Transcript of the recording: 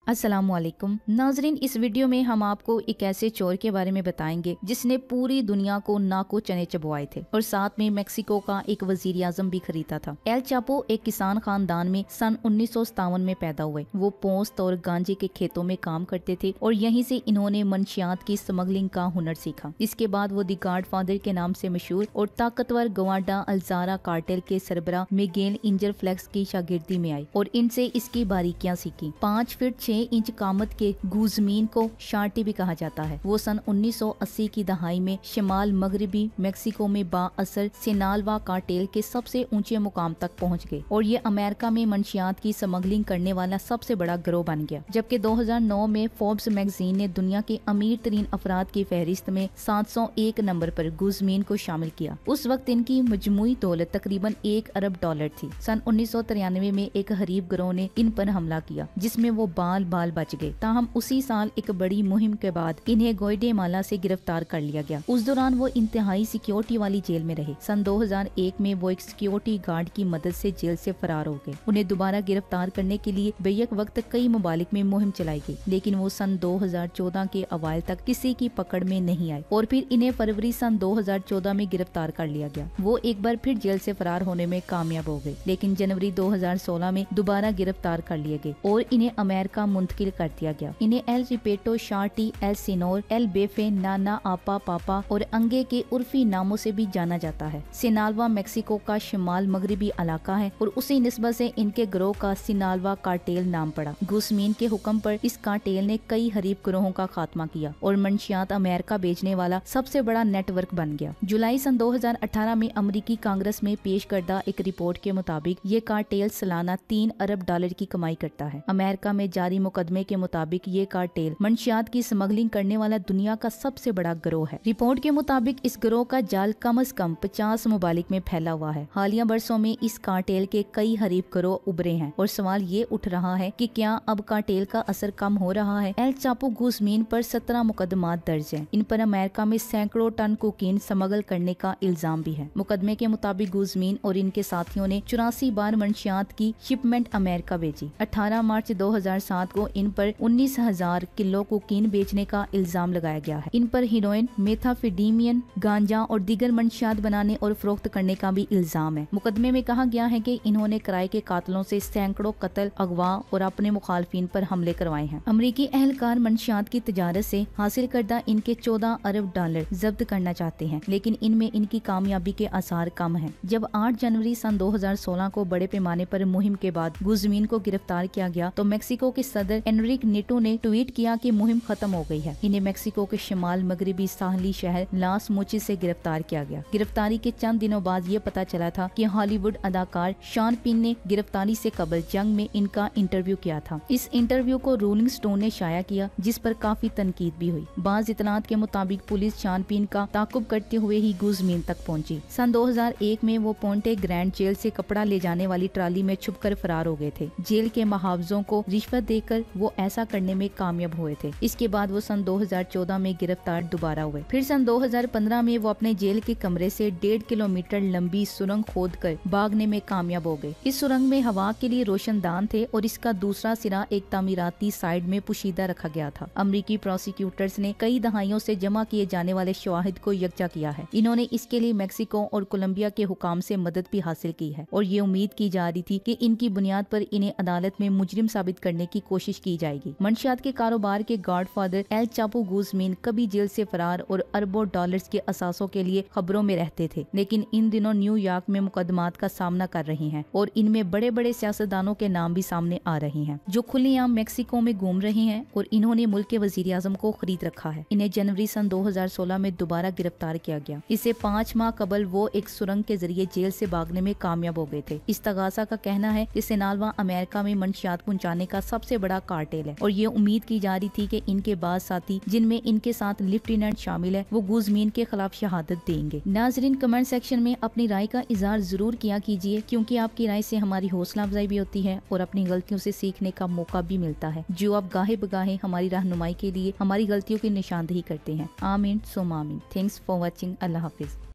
अस्सलाम वालेकुम नाजरीन, इस वीडियो में हम आपको एक ऐसे चोर के बारे में बताएंगे जिसने पूरी दुनिया को नाको चने चबवाए थे और साथ में मेक्सिको का एक वजीर आजम भी खरीदा था। एल चापो एक किसान खानदान में सन 1957 में पैदा हुए। वो पोस्त और गांजे के खेतों में काम करते थे और यहीं से इन्होंने मंशियात की स्मगलिंग का हुनर सीखा। इसके बाद वो द गॉडफादर के नाम से मशहूर और ताकतवर गवाडा अल्जारा कार्टेल के सरबराह मिगेल इंजर फ्लेक्स की शागिर्दी में आई और इनसे इसकी बारीकियां सीखी। 5 फीट 6 इंच कामत के गुजमीन को शार्टी भी कहा जाता है। वो सन 1980 की दहाई में शिमाल मगरबी मेक्सिको में बाअसर सिनालवा कार्टेल के सबसे ऊंचे मुकाम तक पहुंच गए और ये अमेरिका में मंशियात की स्मगलिंग करने वाला सबसे बड़ा गिरोह बन गया। जबकि 2009 में फोर्ब्स मैगजीन ने दुनिया के अमीर तरीन अफराद की फहरिस्त में 701 नंबर पर गुजमीन को शामिल किया। उस वक्त इनकी मजमूई दौलत तकरीबन $1 अरब थी। सन 1993 में एक हरीब गिरोह ने इन पर हमला किया जिसमें वो बाल बच गए। ताहम उसी साल एक बड़ी मुहिम के बाद इन्हें ग्वाटेमाला से गिरफ्तार कर लिया गया। उस दौरान वो इंतहाई सिक्योरिटी वाली जेल में रहे। सन 2001 में वो एक सिक्योरिटी गार्ड की मदद से जेल से फरार हो गए। उन्हें दोबारा गिरफ्तार करने के लिए बेयक वक्त कई ममालिक में मुहिम चलाई गई, लेकिन वो सन 2014 के अवाइल तक किसी की पकड़ में नहीं आए और फिर इन्हें फरवरी सन 2014 में गिरफ्तार कर लिया गया। वो एक बार फिर जेल से फरार होने में कामयाब हो गए, लेकिन जनवरी 2016 में दोबारा गिरफ्तार कर लिए गए और इन्हें अमेरिका मुंतकिल कर दिया गया। इन्हें एल रिपेटो शार्टी, एल सिनोर, एल बेफे, नाना आपा पापा और अंगे के उर्फी नामों से भी जाना जाता है। सिनालवा मेक्सिको का शिमाल मगरबी इलाका है और उसी निस्बत से इनके गिरोह का सिनालवा कार्टेल नाम पड़ा। गुस्मीन के हुक्म पर इस कार्टेल ने कई हरीब गिरोहों का खात्मा किया और मंशियात अमेरिका बेचने वाला सबसे बड़ा नेटवर्क बन गया। जुलाई सन 2018 में अमरीकी कांग्रेस में पेश करदा एक रिपोर्ट के मुताबिक ये कार्टेल सालाना $3 अरब की कमाई करता है। अमेरिका में जारी मुकदमे के मुताबिक ये कार्टेल मंशियात की स्मगलिंग करने वाला दुनिया का सबसे बड़ा गिरोह है। रिपोर्ट के मुताबिक इस गिरोह का जाल कम से कम 50 ममालिक में फैला हुआ है। हालिया बरसों में इस कार्टेल के कई हरीब गिरोह उभरे हैं और सवाल ये उठ रहा है कि क्या अब कार्टेल का असर कम हो रहा है। एल चापो गुजमीन पर 17 मुकदमात दर्ज हैं। इन पर अमेरिका में सैकड़ों टन कोकीन स्मगल करने का इल्जाम भी है। मुकदमे के मुताबिक गुजमीन और इनके साथियों ने 84 बार मंशियात की शिपमेंट अमेरिका भेजी। 18 मार्च 2007 को इन पर 19,000 किलो कोकीन बेचने का इल्जाम लगाया गया है। इन पर हीरोइन, मेथाफेटामिन, गांजा और दीगर मंशियात बनाने और फरोख्त करने का भी इल्जाम है। मुकदमे में कहा गया है कि इन्होंने किराए के कातलों से सैकड़ों कत्ल, अगवा और अपने मुखालफिन पर हमले करवाए हैं। अमरीकी अहलकार मंशियात की तजारत से हासिल करदा इनके $14 अरब जब्त करना चाहते हैं, लेकिन इनमें इनकी कामयाबी के आसार कम हैं। जब 8 जनवरी सन 2016 को बड़े पैमाने पर मुहिम के बाद गुजमीन को गिरफ्तार किया गया तो मेक्सिको के सदर एनरिक नीटो ने ट्वीट किया कि मुहिम खत्म हो गई है। इन्हें मेक्सिको के शिमाल मगरबी साहली शहर लास मोचिस से गिरफ्तार किया गया। गिरफ्तारी के चंद दिनों बाद ये पता चला था कि हॉलीवुड अदाकार शॉन पेन ने गिरफ्तारी से कबल जंग में इनका इंटरव्यू किया था। इस इंटरव्यू को रोलिंग स्टोन ने शाया किया, जिस पर काफी तनकीद भी हुई। बाज इतलात के मुताबिक पुलिस शॉन पेन का ताकुब करते हुए ही गुजमीन तक पहुंची। सन 2001 में वो पोंटे ग्रैंड जेल से कपड़ा ले जाने वाली ट्राली में छुपकर फरार हो गए थे। जेल के मुहावजों को रिश्वत देकर वो ऐसा करने में कामयाब हुए थे। इसके बाद वो सन 2014 में गिरफ्तार दोबारा हुए। फिर सन 2015 में वो अपने जेल के कमरे से 1.5 किलोमीटर लंबी सुरंग खोदकर भागने में कामयाब हो गए। इस सुरंग में हवा के लिए रोशनदान थे और इसका दूसरा सिरा एक तामीराती साइड में पुशीदा रखा गया था। अमरीकी प्रोसिक्यूटर्स ने कई दहाइयों से जमा किए जाने वाले शवाहिद को यकजा किया है। इन्होंने इसके लिए मेक्सिको और कोलंबिया के हुकाम से मदद भी हासिल की है और ये उम्मीद की जा रही थी कि इनकी बुनियाद पर इन्हें अदालत में मुजरिम साबित करने की कोशिश की जाएगी। मंशियात के कारोबार के गॉडफादर एल चापो गुजमीन कभी जेल से फरार और अरबों डॉलर्स के असासों के लिए खबरों में रहते थे, लेकिन इन दिनों न्यूयॉर्क में मुकदमात का सामना कर रहे हैं और इनमें बड़े बड़े सियासतदानों के नाम भी सामने आ रहे हैं जो खुलेआम मेक्सिको में घूम रहे हैं और इन्होंने मुल्क के वजीर आजम को खरीद रखा है। इन्हें जनवरी सन 2016 में दोबारा गिरफ्तार किया गया। इससे 5 माह कबल वो एक सुरंग के जरिए जेल से भागने में कामयाब हो गए थे। इस्तगासा का कहना है कि सिनालवा अमेरिका में मंशियात पहुंचाने का सबसे बड़ा कार्टेल है और ये उम्मीद की जा रही थी कि इनके बाद साथी जिनमें इनके साथ लेफ्टिनेंट शामिल है वो गुजमीन के खिलाफ शहादत देंगे। नाजरीन, कमेंट सेक्शन में अपनी राय का इजहार जरूर किया कीजिए, क्योंकि आपकी राय से हमारी हौसला अफजाई भी होती है और अपनी गलतियों से सीखने का मौका भी मिलता है, जो आप गाहे बगाहे हमारी रहनुमाई के लिए हमारी गलतियों की निशानदेही करते हैं। आमीन सुम आमीन। Thanks for watching. अल्लाह हाफिज।